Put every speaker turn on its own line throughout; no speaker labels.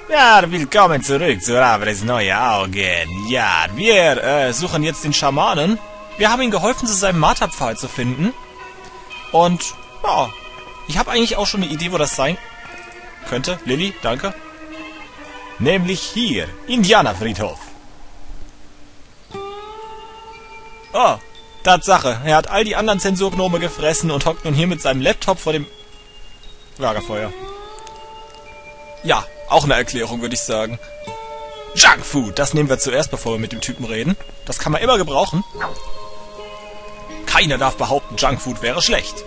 Ja, willkommen zurück zu Ravres neue Augen. Ja, wir suchen jetzt den Schamanen. Wir haben ihm geholfen, zu seinem Marterpfahl zu finden. Und, ja, ich habe eigentlich auch schon eine Idee, wo das sein könnte. Lilly, danke. Nämlich hier, Indianerfriedhof. Oh, Tatsache. Er hat all die anderen Zensurgnome gefressen und hockt nun hier mit seinem Laptop vor dem Lagerfeuer. Ja, auch eine Erklärung, würde ich sagen. Junkfood, das nehmen wir zuerst, bevor wir mit dem Typen reden. Das kann man immer gebrauchen. Keiner darf behaupten, Junkfood wäre schlecht.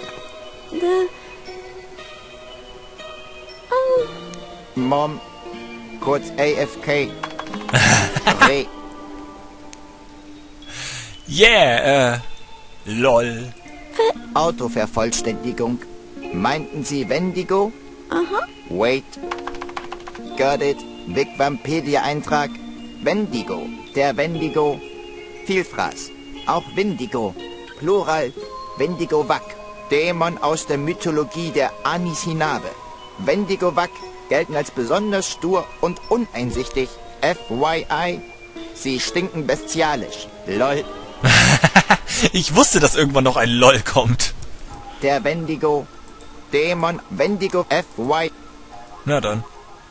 Mom, kurz AFK. Hey.
Yeah, lol.
Autovervollständigung. Meinten Sie Wendigo? Aha. Wait. Got it. Wigwampedia-Eintrag. Wendigo. Der Wendigo. Vielfraß. Auch Windigo. Plural. Wendigo-Wak. Dämon aus der Mythologie der Anishinaabe. Wendigo-Wak gelten als besonders stur und uneinsichtig. FYI. Sie stinken bestialisch. LOL.
Ich wusste, dass irgendwann noch ein LOL kommt.
Der Wendigo. Dämon Wendigo FY.
Na dann.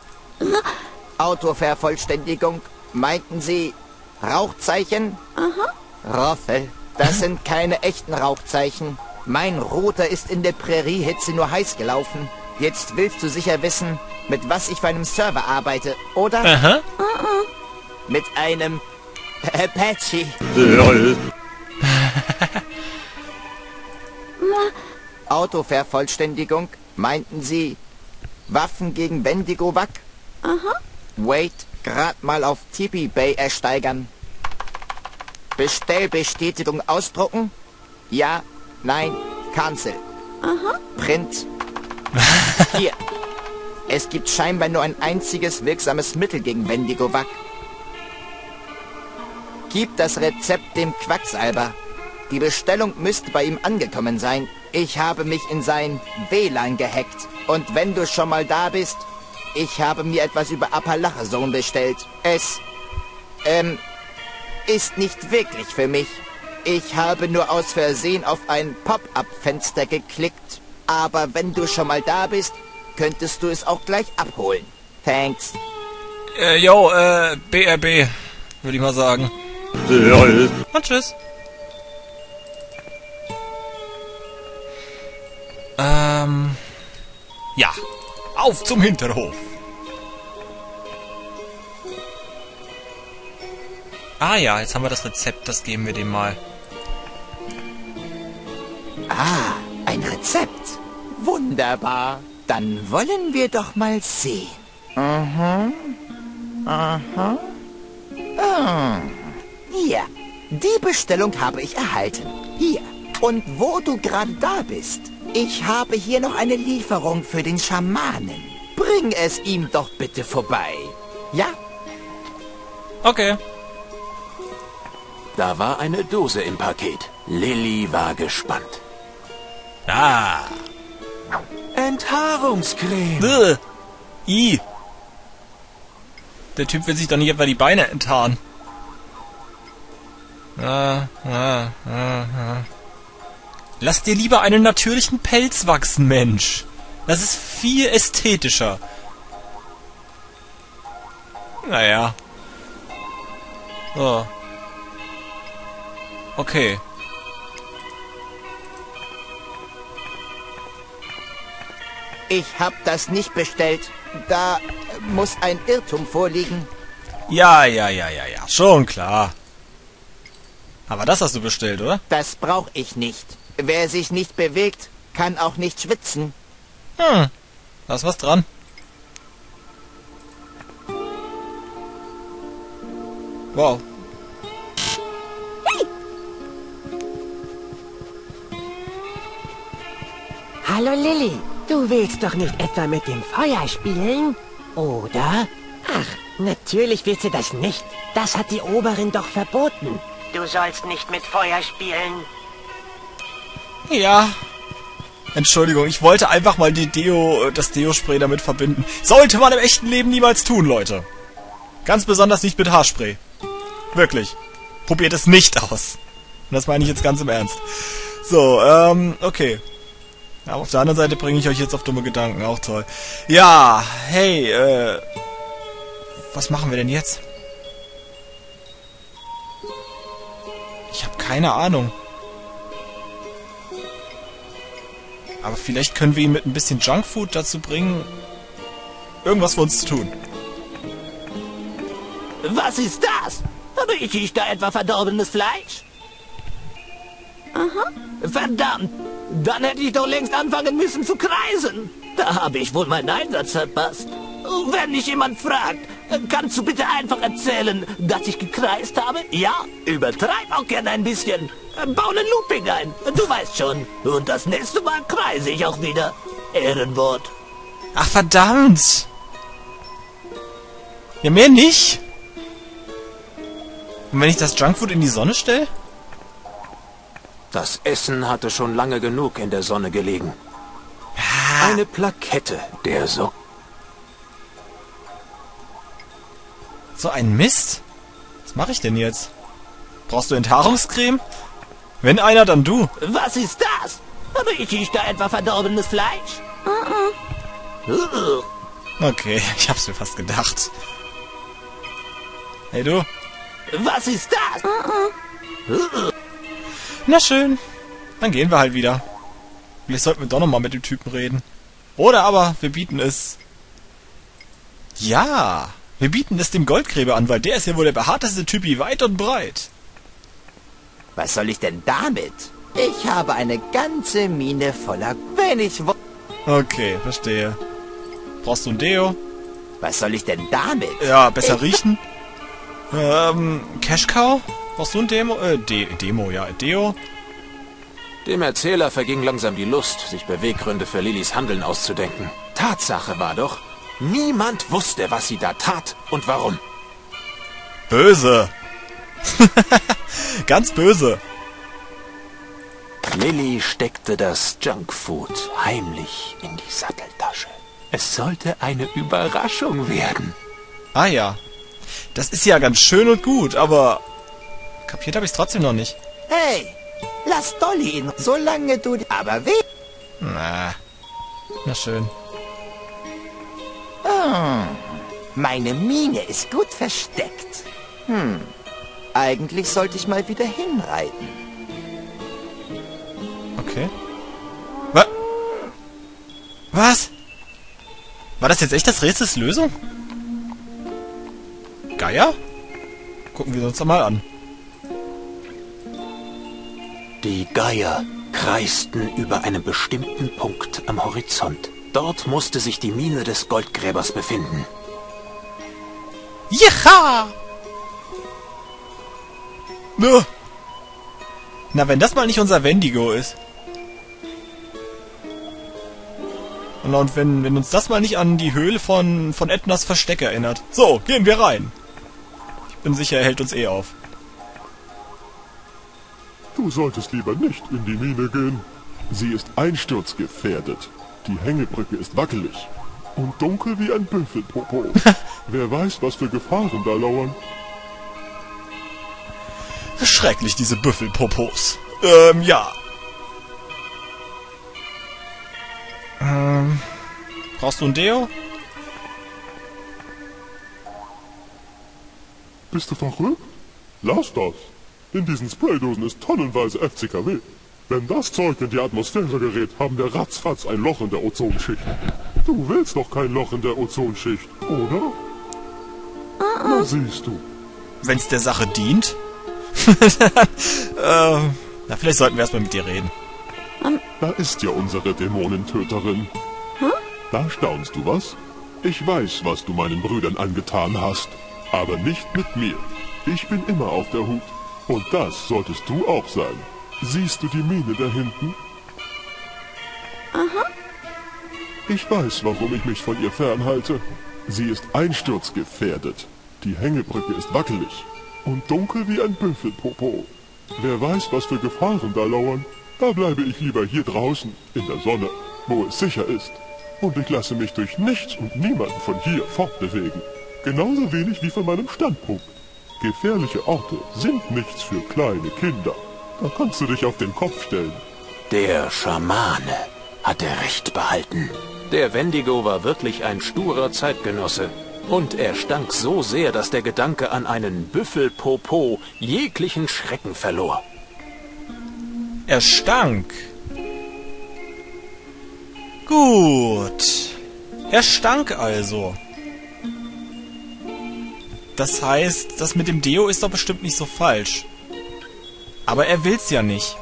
Autovervollständigung. Meinten Sie Rauchzeichen? Aha. Roffel. Das sind keine echten Rauchzeichen. Mein Router ist in der Präriehitze nur heiß gelaufen. Jetzt willst du sicher wissen, mit was ich für einem Server arbeite, oder?
Aha.
Mit einem Apache.
LOL.
Autovervollständigung. Meinten Sie Waffen gegen Wendigo-Wak? Aha. Wait, grad mal auf Tipi Bay ersteigern. Bestellbestätigung ausdrucken? Ja, nein, cancel. Aha. Print. Hier. Es gibt scheinbar nur ein einziges wirksames Mittel gegen Wendigo-Wak. Gib das Rezept dem Quacksalber. Die Bestellung müsste bei ihm angekommen sein. Ich habe mich in sein WLAN gehackt. Und wenn du schon mal da bist, ich habe mir etwas über Appalachia-Zone bestellt. Es, ist nicht wirklich für mich. Ich habe nur aus Versehen auf ein Pop-up-Fenster geklickt. Aber wenn du schon mal da bist, könntest du es auch gleich abholen. Thanks.
BRB, würde ich mal sagen. LOL. Und tschüss. Ja. Auf zum Hinterhof. Ah ja, jetzt haben wir das Rezept, das geben wir dem mal.
Ah, ein Rezept. Wunderbar. Dann wollen wir doch mal sehen. Aha. Aha. Ah. Hier. Die Bestellung habe ich erhalten. Hier. Und wo du gerade da bist, ich habe hier noch eine Lieferung für den Schamanen. Bring es ihm doch bitte vorbei. Ja?
Okay.
Da war eine Dose im Paket. Lilly war gespannt.
Ah.
Enthaarungscreme.
I. Der Typ will sich doch nicht etwa die Beine enthaaren. Lass dir lieber einen natürlichen Pelz wachsen, Mensch. Das ist viel ästhetischer. Naja. So. Okay.
Ich habe das nicht bestellt. Da muss ein Irrtum vorliegen.
Ja. Schon klar. Aber das hast du bestellt, oder?
Das brauche ich nicht. Wer sich nicht bewegt, kann auch nicht schwitzen.
Da ist was dran. Wow.
Hallo Lilly, du willst doch nicht etwa mit dem Feuer spielen, oder? Ach, natürlich willst du das nicht. Das hat die Oberin doch verboten. Du sollst nicht mit Feuer spielen.
Ja. Entschuldigung, ich wollte einfach mal das Deo-Spray damit verbinden. Sollte man im echten Leben niemals tun, Leute. Ganz besonders nicht mit Haarspray. Wirklich. Probiert es nicht aus. Und das meine ich jetzt ganz im Ernst. So, okay. Ja, auf der anderen Seite bringe ich euch jetzt auf dumme Gedanken. Auch toll. Ja, hey, was machen wir denn jetzt? Ich habe keine Ahnung. Aber vielleicht können wir ihn mit ein bisschen Junkfood dazu bringen, irgendwas für uns zu tun.
Was ist das? Rieche ich da etwa verdorbenes Fleisch? Aha. Verdammt! Dann hätte ich doch längst anfangen müssen zu kreisen. Da habe ich wohl meinen Einsatz verpasst. Wenn dich jemand fragt, kannst du bitte einfach erzählen, dass ich gekreist habe? Ja, übertreib auch gerne ein bisschen. Bau einen Looping ein, du weißt schon. Und das nächste Mal kreise ich auch wieder. Ehrenwort.
Ach, verdammt! Ja, mehr nicht. Und wenn ich das Junkfood in die Sonne stelle?
Das Essen hatte schon lange genug in der Sonne gelegen. Eine Plakette der Sonne.
So ein Mist? Was mache ich denn jetzt? Brauchst du Enthaarungscreme? Wenn einer, dann du.
Was ist das? Rieche ich da etwa verdorbenes Fleisch?
Okay, ich hab's mir fast gedacht. Hey du.
Was ist das?
Na schön. Dann gehen wir halt wieder. Vielleicht sollten wir doch nochmal mit dem Typen reden. Oder aber wir bieten es... Ja, wir bieten es dem Goldgräber an, weil der ist ja wohl der behaarteste Typi weit und breit.
Was soll ich denn damit? Ich habe eine ganze Mine voller... Wenn ich...
Okay, verstehe. Brauchst du ein Deo?
Was soll ich denn damit?
Ja, besser riechen. Cash Cow? Brauchst du ein Demo? Deo?
Dem Erzähler verging langsam die Lust, sich Beweggründe für Lillys Handeln auszudenken. Tatsache war doch, niemand wusste, was sie da tat und warum.
Böse. Ganz böse.
Lilly steckte das Junkfood heimlich in die Satteltasche. Es sollte eine Überraschung werden.
Ah ja. Das ist ja ganz schön und gut, aber... Kapiert habe ich es trotzdem noch nicht.
Hey, lass Dolly in, solange du... Aber weh...
Na schön.
Meine Mine ist gut versteckt. Eigentlich sollte ich mal wieder hinreiten.
Okay. Was? War das jetzt echt das Rätsels Lösung? Geier? Gucken wir uns doch mal an.
Die Geier kreisten über einen bestimmten Punkt am Horizont. Dort musste sich die Mine des Goldgräbers befinden.
Ja! Na, wenn das mal nicht unser Wendigo ist. Und wenn uns das mal nicht an die Höhle von Ednas Versteck erinnert. So, gehen wir rein. Ich bin sicher, er hält uns eh auf.
Du solltest lieber nicht in die Mine gehen. Sie ist einsturzgefährdet. Die Hängebrücke ist wackelig und dunkel wie ein Büffelpopo. Wer weiß, was für Gefahren da lauern.
Schrecklich, diese Büffelpopos. Ja. Brauchst du ein Deo?
Bist du verrückt? Lass das. In diesen Spraydosen ist tonnenweise FCKW. Wenn das Zeug in die Atmosphäre gerät, haben wir ratzfatz ein Loch in der Ozonschicht. Du willst doch kein Loch in der Ozonschicht, oder? Na siehst du.
Wenn's der Sache dient? Na, vielleicht sollten wir erstmal mit dir reden.
Da ist ja unsere Dämonentöterin. Da staunst du was? Ich weiß, was du meinen Brüdern angetan hast. Aber nicht mit mir. Ich bin immer auf der Hut. Und das solltest du auch sein. Siehst du die Mine da hinten? Aha. Ich weiß, warum ich mich von ihr fernhalte. Sie ist einsturzgefährdet. Die Hängebrücke ist wackelig und dunkel wie ein Büffelpopo. Wer weiß, was für Gefahren da lauern. Da bleibe ich lieber hier draußen, in der Sonne, wo es sicher ist. Und ich lasse mich durch nichts und niemanden von hier fortbewegen. Genauso wenig wie von meinem Standpunkt. Gefährliche Orte sind nichts für kleine Kinder. Da kannst du dich auf den Kopf stellen.
Der Schamane hatte recht behalten. Der Wendigo war wirklich ein sturer Zeitgenosse. Und er stank so sehr, dass der Gedanke an einen Büffelpopo jeglichen Schrecken verlor.
Er stank. Gut. Er stank also. Das heißt, das mit dem Deo ist doch bestimmt nicht so falsch. Aber er will's ja nicht.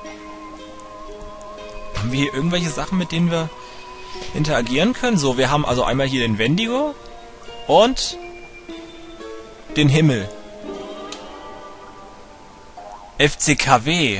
Haben wir hier irgendwelche Sachen, mit denen wir interagieren können? So, wir haben also einmal hier den Wendigo und den Himmel. FCKW.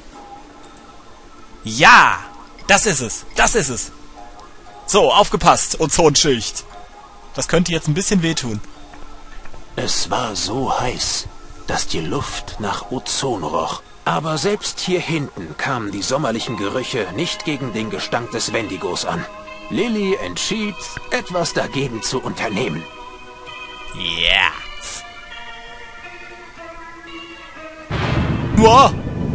Ja! Das ist es! Das ist es! So, aufgepasst, Ozonschicht. Das könnte jetzt ein bisschen wehtun.
Es war so heiß, dass die Luft nach Ozon roch. Aber selbst hier hinten kamen die sommerlichen Gerüche nicht gegen den Gestank des Wendigos an. Lilly entschied, etwas dagegen zu unternehmen.
Ja! Wow.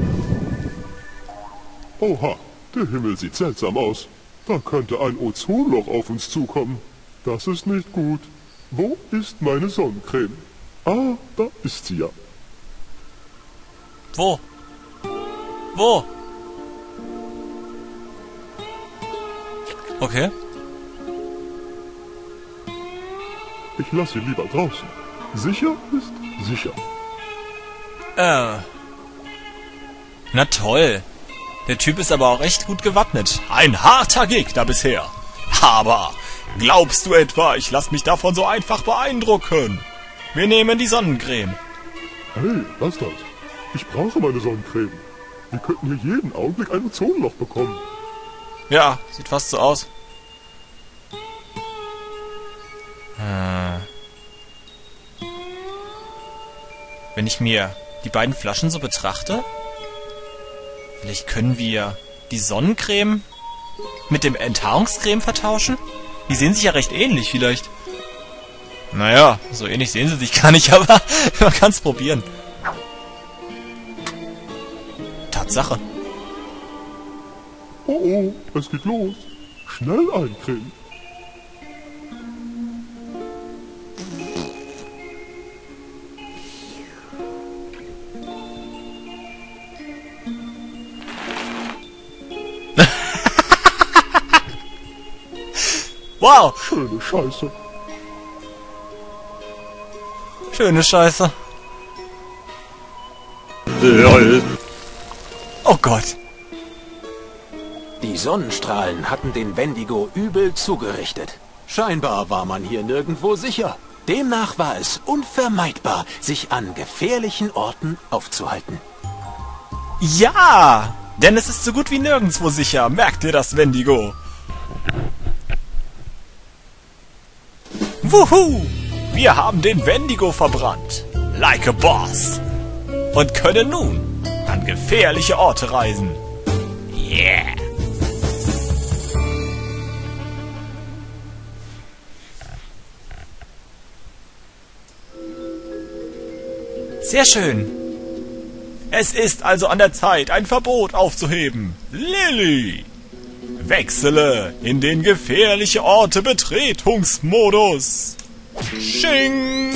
Oha, der Himmel sieht seltsam aus. Da könnte ein Ozonloch auf uns zukommen. Das ist nicht gut. Wo ist meine Sonnencreme? Ah, da ist sie ja.
Wo? Wo? Okay.
Ich lasse sie lieber draußen. Sicher ist sicher.
Na toll. Der Typ ist aber auch echt gut gewappnet. Ein harter Gegner bisher. Aber glaubst du etwa, ich lasse mich davon so einfach beeindrucken? Wir nehmen die Sonnencreme.
Hey, lass das. Ich brauche meine Sonnencreme. Wir könnten hier jeden Augenblick ein Ozonloch bekommen.
Ja, sieht fast so aus. Wenn ich mir die beiden Flaschen so betrachte, vielleicht können wir die Sonnencreme mit dem Enthaarungscreme vertauschen? Die sehen sich ja recht ähnlich vielleicht. Naja, so ähnlich sehen sie sich gar nicht, aber man kann es probieren. Tatsache.
Oh oh, es geht los. Schnell eincremen.
Wow!
Schöne Scheiße.
Schöne Scheiße. Oh Gott.
Die Sonnenstrahlen hatten den Wendigo übel zugerichtet. Scheinbar war man hier nirgendwo sicher. Demnach war es unvermeidbar, sich an gefährlichen Orten aufzuhalten.
Ja! Denn es ist so gut wie nirgendwo sicher. Merkt ihr das, Wendigo? Wuhu! Wir haben den Wendigo verbrannt. Like a boss. Und können nun an gefährliche Orte reisen. Yeah! Sehr schön. Es ist also an der Zeit, ein Verbot aufzuheben. Lilly! Wechsele in den gefährliche Orte Betretungsmodus. Sching!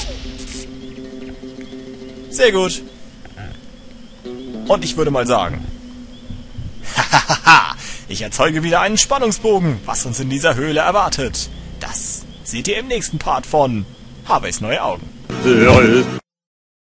Sehr gut. Und ich würde mal sagen, hahaha, ich erzeuge wieder einen Spannungsbogen, was uns in dieser Höhle erwartet. Das seht ihr im nächsten Part von Harveys neue Augen.